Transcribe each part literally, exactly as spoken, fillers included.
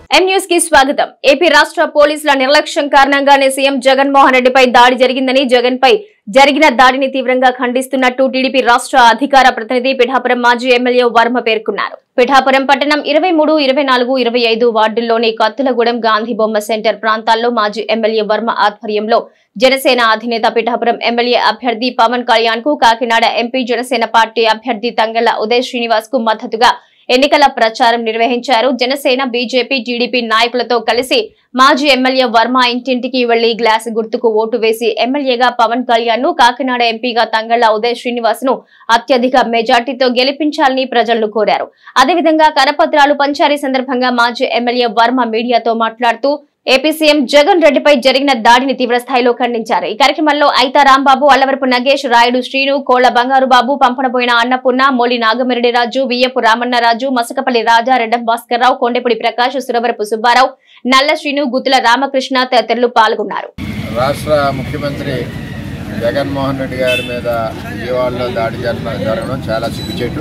M news కి స్వాగతం. AP రాష్ట్ర పోలీసుల నిర్లక్ష్యం కారణంగానే సీఎం జగన్మోహన్ రెడ్డిపై దాడి జరిగిందని, జగన్ పై జరిగిన దాడిని తీవ్రంగా ఖండిస్తున్నట్టు టీడీపీ రాష్ట్ర అధికార ప్రతినిధి పిఠాపురం మాజీ ఎమ్మెల్యే వర్మ పేర్కొన్నారు. పిఠాపురం పట్టణం ఇరవై మూడు, ఇరవై నాలుగు, ఇరవై ఐదు వార్డుల్లోని కత్తులగూడెం, గాంధీ బొమ్మ సెంటర్ ప్రాంతాల్లో మాజీ ఎమ్మెల్యే వర్మ ఆధ్వర్యంలో జనసేన అధినేత పిఠాపురం ఎమ్మెల్యే అభ్యర్థి పవన్ కళ్యాణ్ కు, కాకినాడ ఎంపీ జనసేన పార్టీ అభ్యర్థి తంగళ్ల ఉదయ్ శ్రీనివాస్ కు మద్దతుగా ఎన్నికల ప్రచారం నిర్వహించారు. జనసేన, బీజేపీ, టీడీపీ నాయకులతో కలిసి మాజీ ఎమ్మెల్యే వర్మ ఇంటింటికి వెళ్లి గ్లాస్ గుర్తుకు ఓటు వేసి ఎమ్మెల్యేగా పవన్ కళ్యాణ్ ను, కాకినాడ ఎంపీగా తంగళ్ల ఉదయ్ శ్రీనివాస్ ను అత్యధిక మెజార్టీతో గెలిపించాలని ప్రజలను కోరారు. అదేవిధంగా కరపత్రాలు పంచారీ సందర్భంగా మాజీ ఎమ్మెల్యే వర్మ మీడియాతో మాట్లాడుతూ ఏపీ సీఎం జగన్ రెడ్డిపై జరిగిన దాడిని తీవ్రస్థాయిలో ఖండించారు. ఈ కార్యక్రమంలో ఐతా రాంబాబు, అల్లవరపు నగేష్, రాయుడు శ్రీను, కోళ్ల బంగారు బాబు, పంపనబోయిన అన్నపూర్ణ, మోలి నాగమిరెడ్డి రాజు, వియ్యపు రామన్నరాజు, మసకపల్లి రాజా, రెడ్డం భాస్కర్ రావు, కొండెపూడి ప్రకాష్, సురవరపు సుబ్బారావు, నల్ల శ్రీను, గుత్తుల రామకృష్ణ తదితరులు పాల్గొన్నారు. రాష్ట్ర ముఖ్యమంత్రి జగన్మోహన్ రెడ్డి గారి మీద విజయవాడలో దాడి జరగడం చాలా సిగ్గుచేటు.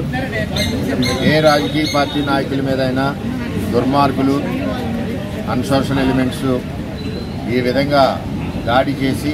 ఏ రాజకీయ పార్టీ నాయకుల మీద అయినా దుర్మార్గులు, అన్సోషల్ ఎలిమెంట్స్ ఈ విధంగా దాడి చేసి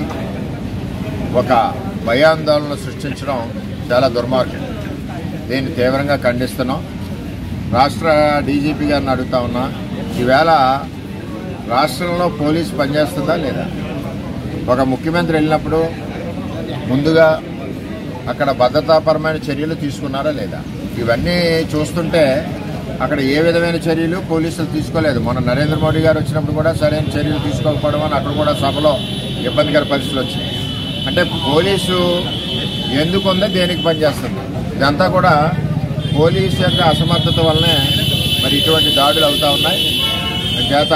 ఒక భయాందోళన సృష్టించడం చాలా దుర్మార్గం. దీన్ని తీవ్రంగా ఖండిస్తున్నాం. రాష్ట్ర డీజీపీ గారిని అడుగుతా ఉన్నా, ఈవేళ రాష్ట్రంలో పోలీసు పనిచేస్తుందా లేదా? ఒక ముఖ్యమంత్రి వెళ్ళినప్పుడు ముందుగా అక్కడ భద్రతాపరమైన చర్యలు తీసుకున్నారా లేదా? ఇవన్నీ చూస్తుంటే అక్కడ ఏ విధమైన చర్యలు పోలీసులు తీసుకోలేదు. మొన్న నరేంద్ర మోడీ గారు వచ్చినప్పుడు కూడా సరైన చర్యలు తీసుకోకపోవడం అని అక్కడ కూడా సభలో ఇబ్బందికర పరిస్థితులు వచ్చినాయి. అంటే పోలీసు ఎందుకు ఉందో దేనికి పనిచేస్తుంది? ఇదంతా కూడా పోలీసు యొక్క అసమర్థత వల్లనే మరి ఇటువంటి దాడులు అవుతా ఉన్నాయి. చేత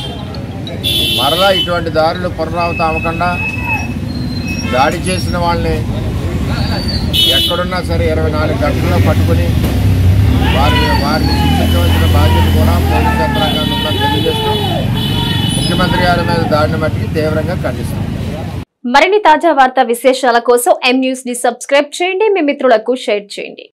మరలా ఇటువంటి దాడులు పునరావృతం అవ్వకుండా దాడి చేసిన వాళ్ళని ఎక్కడున్నా సరే ఇరవై నాలుగు గంటల్లో పట్టుకుని వారిని వారిని శిక్షించవలసిన బాధ్యత కూడా పోలీసు యంత్రాంగం ఉందని తెలియజేస్తూ ముఖ్యమంత్రి గారి మీద దాడిని బట్టి తీవ్రంగా ఖండిస్తారు. మరిన్ని తాజా వార్తా విశేషాల కోసం ఎం న్యూస్ ని సబ్స్క్రైబ్ చేయండి, మీ మిత్రులకు షేర్ చేయండి.